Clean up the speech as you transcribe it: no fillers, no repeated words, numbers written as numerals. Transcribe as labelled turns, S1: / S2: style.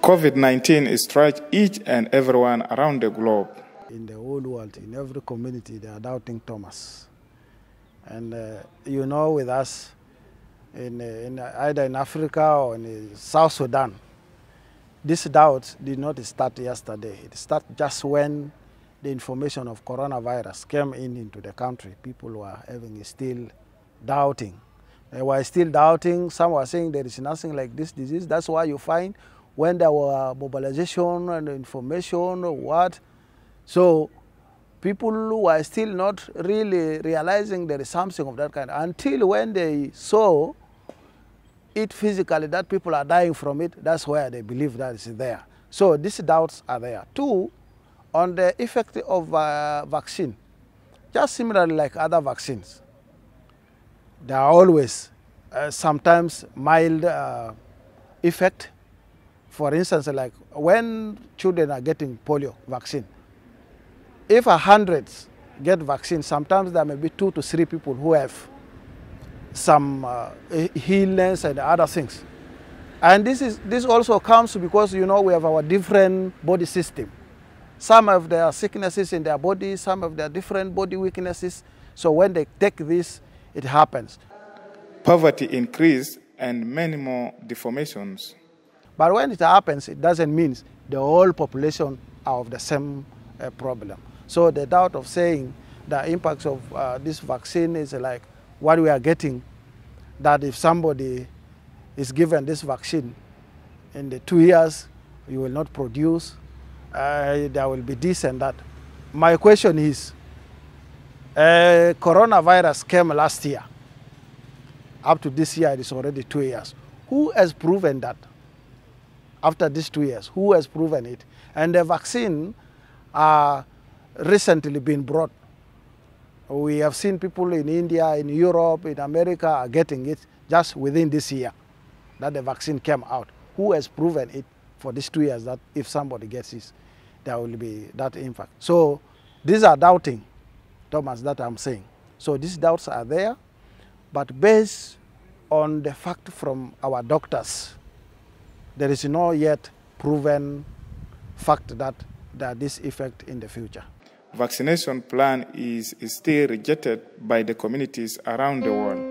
S1: COVID-19 strikes each and everyone around the globe.
S2: In the whole world, in every community, they are doubting Thomas. And you know, with us, either in Africa or in South Sudan, this doubt did not start yesterday. It started just when the information of coronavirus came into the country. People were still doubting. They were still doubting. Some were saying there is nothing like this disease. That's why you find when there were mobilization and information or what. So people were still not really realizing there is something of that kind until when they saw it physically, that people are dying from it. That's where they believe that it's there. So these doubts are there. Two, on the effect of vaccine, just similarly like other vaccines, there are always sometimes mild effect. For instance, like when children are getting polio vaccine, if 100 get vaccine, sometimes there may be 2 to 3 people who have some illness and other things. And this also comes because, you know, we have our different body system. Some have their sicknesses in their body, some have their different body weaknesses. So when they take this, it happens.
S1: Poverty increased and many more deformations.
S2: But when it happens, it doesn't mean the whole population are of the same problem. So the doubt of saying the impacts of this vaccine is like what we are getting, that if somebody is given this vaccine in the 2 years, you will not produce, there will be this and that. My question is, coronavirus came last year. Up to this year, it is already 2 years. Who has proven that? After these 2 years, who has proven it? And the vaccine recently been brought. We have seen people in India, in Europe, in America are getting it just within this year that the vaccine came out. Who has proven it for these 2 years that if somebody gets it, there will be that impact? So these are doubting, Thomas, that I'm saying. So these doubts are there, but based on the fact from our doctors, there is no yet proven fact that there is this effect in the future.
S1: Vaccination plan is still rejected by the communities around the world.